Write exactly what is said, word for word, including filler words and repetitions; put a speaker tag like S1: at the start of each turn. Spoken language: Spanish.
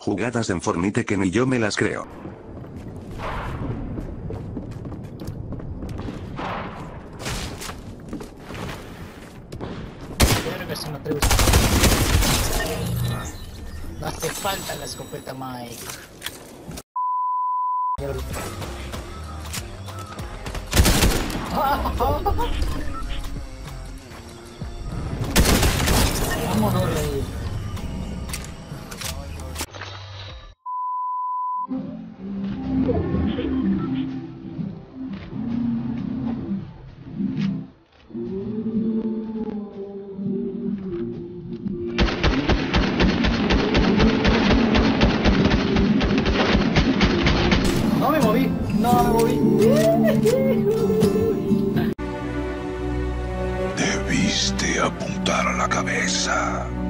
S1: Jugadas en Fortnite que ni yo me las creo.
S2: Creo que se me atreve. No hace falta la escopeta, Mike. Vámonos, rey. No me moví, no me moví.
S3: Debiste apuntar a la cabeza.